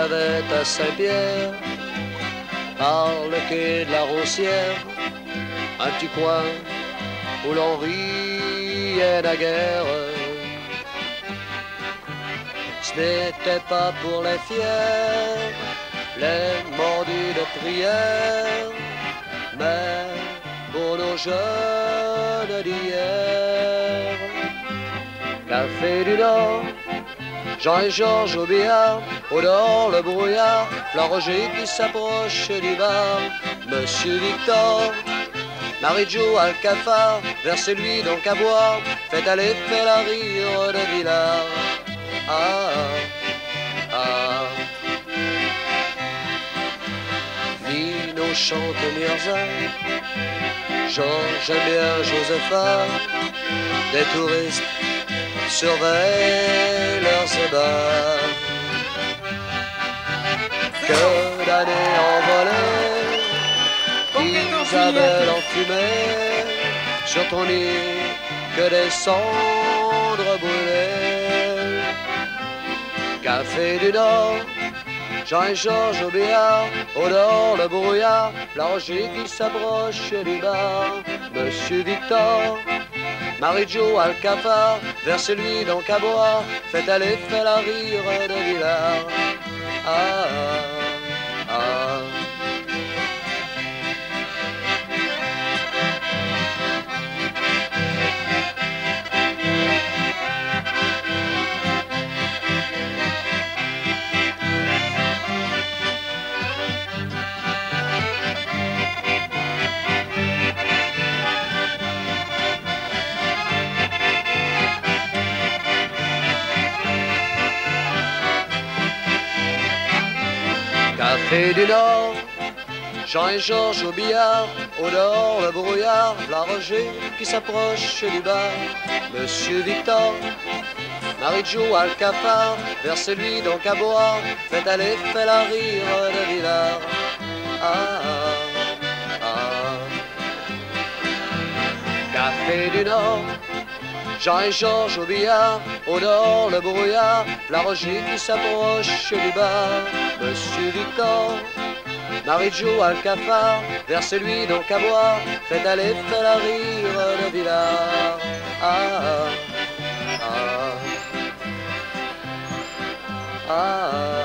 avait à Saint-Pierre, par le quai de la Rossière, un petit coin où l'on riait naguère. Ce n'était pas pour les fiers, les mordus de prière, mais pour nos jeunes d'hier. Café du Nord, Jean et Georges au billard, au dehors le brouillard, la Roger qui s'approche du bar. Monsieur Victor, Marie-Jo à le cafard, versez-lui donc à boire, faites aller faire la rire de Villard. Ah, ah. Nino chante Mirza, Georges aime bien Josepha, des touristes surveillent leurs ébats. Que d'années envolées, Isabelle enfumée, sur ton lit que des cendres brûlées. Café du Nord, Jean et Georges au billard, au dehors le brouillard, la Roger qui s'approche du bar. Monsieur Victor, Marie-Jo à le cafard, versez-lui donc à boire, faites aller faire la rire de Villard. Ah, ah, ah. Café du Nord, Jean et Georges au billard, au dehors le brouillard, la Roger qui s'approche du bar. Monsieur Victor, Marie-Jo à le cafard, versez-lui donc à boire, faites aller faire la rire de Villard. Ah, ah, ah. Café du Nord, Jean et Georges au billard, au dehors le brouillard, la Roger qui s'approche du bar. Monsieur Victor, Marie-Jo à le cafard, versez-lui donc à boire, faites aller faire la rire de Villard. Ah, ah, ah, ah.